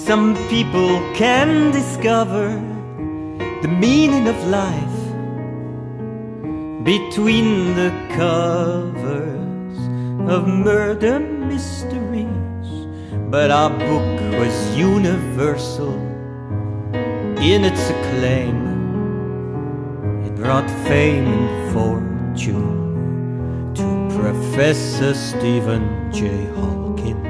Some people can discover the meaning of life between the covers of murder mysteries, but our book was universal in its acclaim. It brought fame and fortune to Professor Stephen J. Hawking.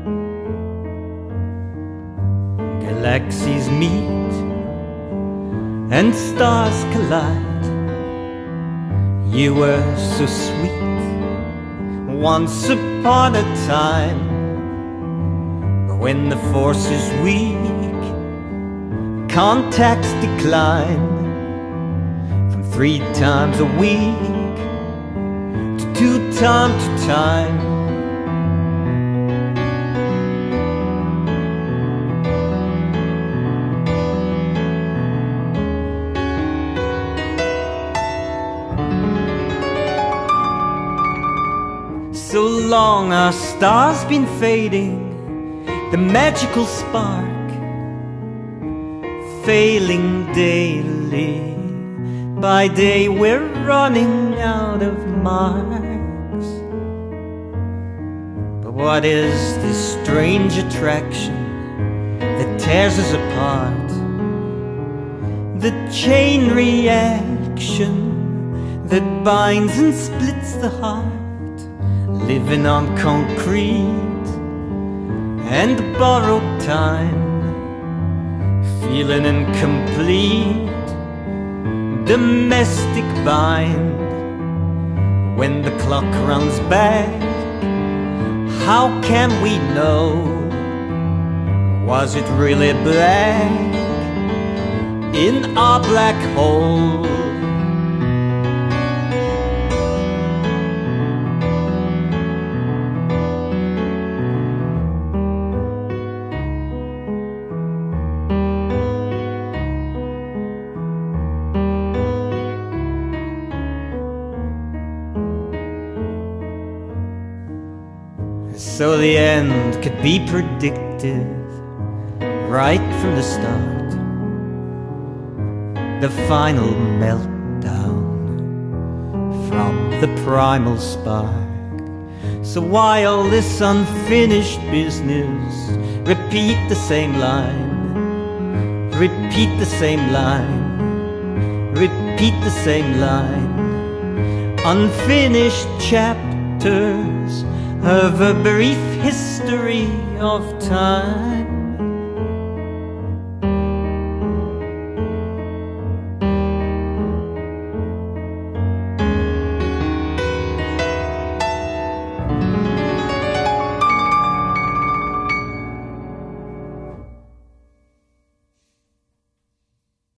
Galaxies meet and stars collide. You were so sweet once upon a time, but when the force is weak, contacts decline from 3 times a week to 2 time to time. So long our stars been fading, the magical spark failing daily. By day we're running out of marks. But what is this strange attraction that tears us apart? The chain reaction that binds and splits the heart. Living on concrete and borrowed time, feeling incomplete, domestic bind. When the clock runs back, how can we know? Was it really black in our black hole? So the end could be predicted right from the start, the final meltdown from the primal spark. So why all this unfinished business? Repeat the same line, repeat the same line, repeat the same line. Unfinished chapters of a brief history of time.